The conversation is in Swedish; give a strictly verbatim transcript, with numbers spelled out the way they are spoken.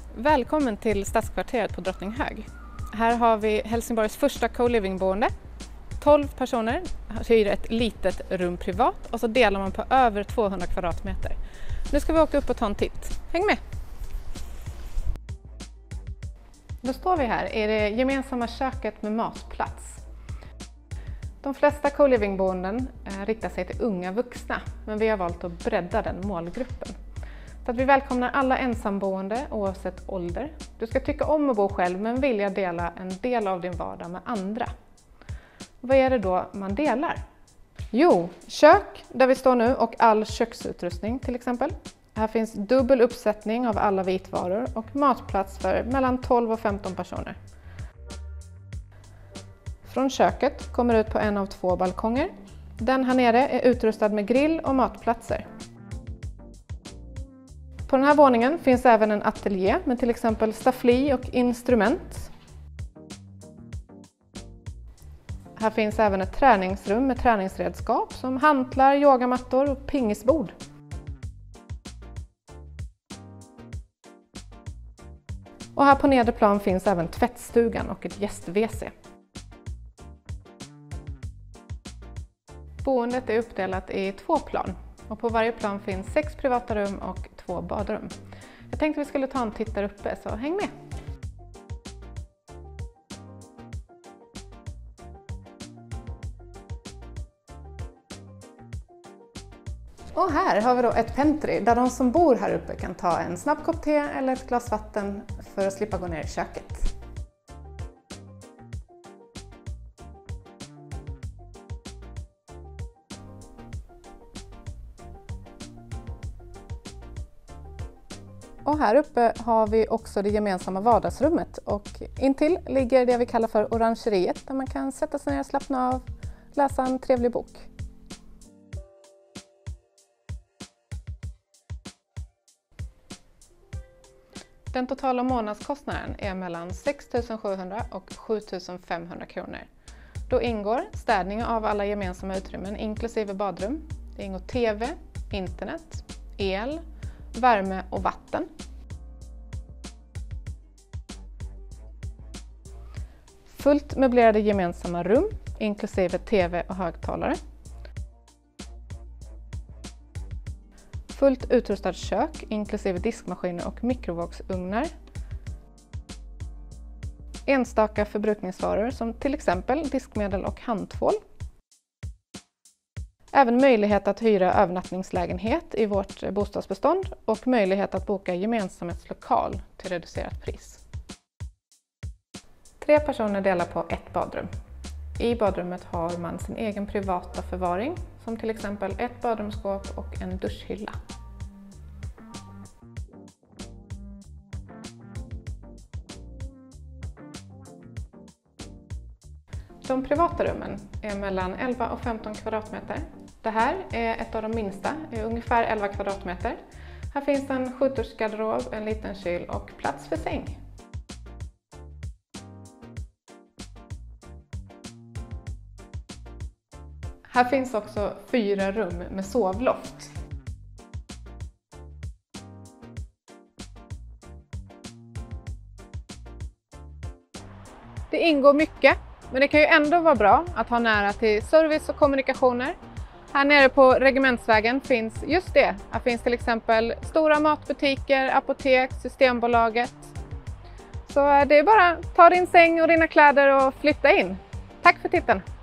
Välkommen till Stadskvarteret på Drottninghög. Här har vi Helsingborgs första co-living-boende. tolv personer hyr ett litet rum privat och så delar man på över tvåhundra kvadratmeter. Nu ska vi åka upp och ta en titt. Häng med! Då står vi här i det gemensamma köket med matplats. De flesta co-living-boenden riktar sig till unga vuxna, men vi har valt att bredda den målgruppen. Så att vi välkomnar alla ensamboende oavsett ålder. Du ska tycka om att bo själv men vilja dela en del av din vardag med andra. Vad är det då man delar? Jo, kök där vi står nu och all köksutrustning till exempel. Här finns dubbel uppsättning av alla vitvaror och matplats för mellan tolv och femton personer. Från köket kommer ut på en av två balkonger. Den här nere är utrustad med grill och matplatser. På den här våningen finns även en ateljé med till exempel staffli och instrument. Här finns även ett träningsrum med träningsredskap som hantlar, yogamattor och pingisbord. Och här på nedre plan finns även tvättstugan och ett gäst-W C. Boendet är uppdelat i två plan och på varje plan finns sex privata rum och två badrum. Jag tänkte vi skulle ta en titt där uppe, så häng med! Och här har vi då ett pentry där de som bor här uppe kan ta en snabb kopp te eller ett glas vatten för att slippa gå ner i köket. Och här uppe har vi också det gemensamma vardagsrummet och intill ligger det vi kallar för orangeriet där man kan sätta sig ner och slappna av, läsa en trevlig bok. Den totala månadskostnaden är mellan sex tusen sjuhundra och sju tusen femhundra kronor. Då ingår städning av alla gemensamma utrymmen inklusive badrum. Det ingår tv, internet, el, värme och vatten. Fullt möblerade gemensamma rum inklusive tv och högtalare. Fullt utrustat kök inklusive diskmaskiner och mikrovågsugnar. Enstaka förbrukningsvaror som till exempel diskmedel och handtvål. Även möjlighet att hyra övernattningslägenhet i vårt bostadsbestånd och möjlighet att boka gemensamhetslokal till reducerat pris. Tre personer delar på ett badrum. I badrummet har man sin egen privata förvaring som till exempel ett badrumsskåp och en duschhylla. De privata rummen är mellan elva och femton kvadratmeter. Det här är ett av de minsta, är ungefär elva kvadratmeter. Här finns en sjutursgarderob, en liten kyl och plats för säng. Här finns också fyra rum med sovloft. Det ingår mycket, men det kan ju ändå vara bra att ha nära till service och kommunikationer. Här nere på Regementsvägen finns just det. Här finns till exempel stora matbutiker, apotek, Systembolaget. Så det är bara att ta din säng och dina kläder och flytta in. Tack för titten!